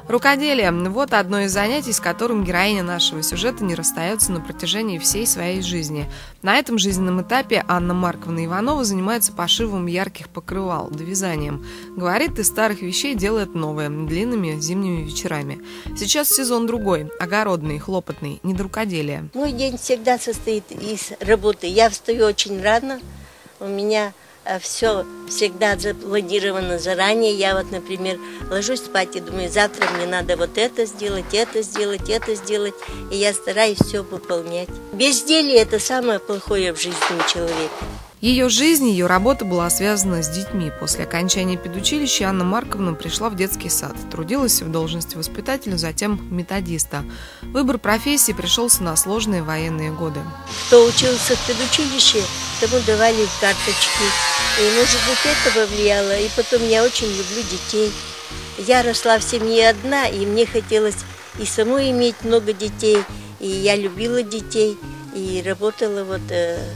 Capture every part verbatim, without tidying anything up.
Рукоделие – вот одно из занятий, с которым героиня нашего сюжета не расстается на протяжении всей своей жизни. На этом жизненном этапе Анна Марковна Иванова занимается пошивом ярких покрывал, довязанием. Говорит, из старых вещей делает новые, длинными зимними вечерами. Сейчас сезон другой, огородный, хлопотный, не до рукоделия. Мой день всегда состоит из работы. Я встаю очень рано, у меня все всегда запланировано заранее. Я вот, например, ложусь спать и думаю, завтра мне надо вот это сделать, это сделать, это сделать. И я стараюсь все выполнять. Безделье – это самое плохое в жизни у человека. Ее жизнь, ее работа была связана с детьми. После окончания педучилища Анна Марковна пришла в детский сад. Трудилась в должности воспитателя, затем методиста. Выбор профессии пришелся на сложные военные годы. Кто учился в педучилище, тому давали карточки. И, может быть, это повлияло. И потом я очень люблю детей. Я росла в семье одна, и мне хотелось и самой иметь много детей. И я любила детей, и работала вот...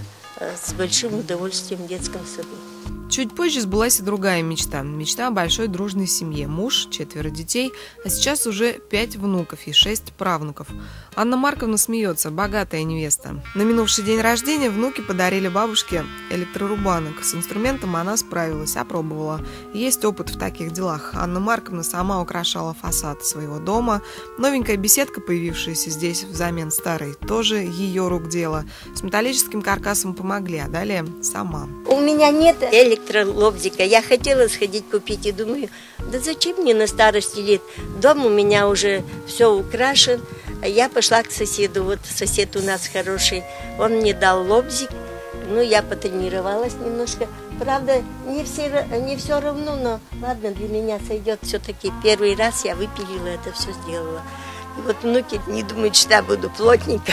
с большим удовольствием в детском саду. Чуть позже сбылась и другая мечта. Мечта о большой дружной семье. Муж, четверо детей, а сейчас уже пять внуков и шесть правнуков. Анна Марковна смеется, богатая невеста. На минувший день рождения внуки подарили бабушке электрорубанок. С инструментом она справилась, опробовала. Есть опыт в таких делах. Анна Марковна сама украшала фасад своего дома. Новенькая беседка, появившаяся здесь взамен старой, тоже ее рук дело. С металлическим каркасом помогли, а далее сама. У меня нет электролобзика. Я хотела сходить купить и думаю, да зачем мне на старости лет? Дом у меня уже все украшен. Я пошла к соседу. Вот сосед у нас хороший. Он мне дал лобзик. Ну, я потренировалась немножко. Правда, не все, не все равно, но ладно, для меня сойдет. Все-таки первый раз я выпилила это, все сделала. И вот внуки не думают, что я буду плотником.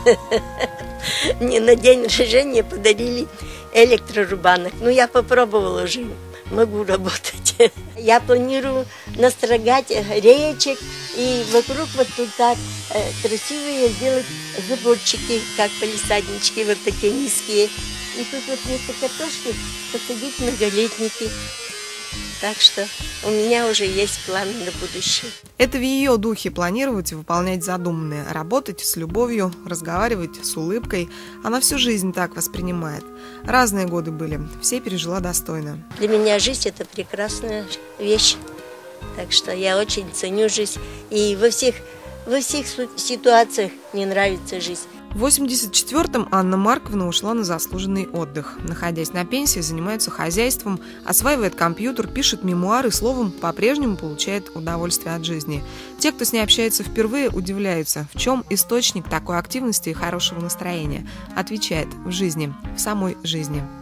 Мне на день рождения подарили электрорубанок. Ну, я попробовала уже, могу работать. Я планирую настрогать речек и вокруг вот тут так э, красивые сделать заборчики, как палисаднички, вот такие низкие. И тут вот вместо картошки посадить многолетники. Так что у меня уже есть планы на будущее. Это в ее духе планировать и выполнять задуманное, работать с любовью, разговаривать с улыбкой. Она всю жизнь так воспринимает. Разные годы были, все пережила достойно. Для меня жизнь – это прекрасная вещь. Так что я очень ценю жизнь. И во всех, во всех ситуациях мне нравится жизнь. В восемьдесят четвёртом Анна Марковна ушла на заслуженный отдых. Находясь на пенсии, занимается хозяйством, осваивает компьютер, пишет мемуары, словом, по-прежнему получает удовольствие от жизни. Те, кто с ней общается впервые, удивляются, в чем источник такой активности и хорошего настроения. Отвечает: в жизни, в самой жизни.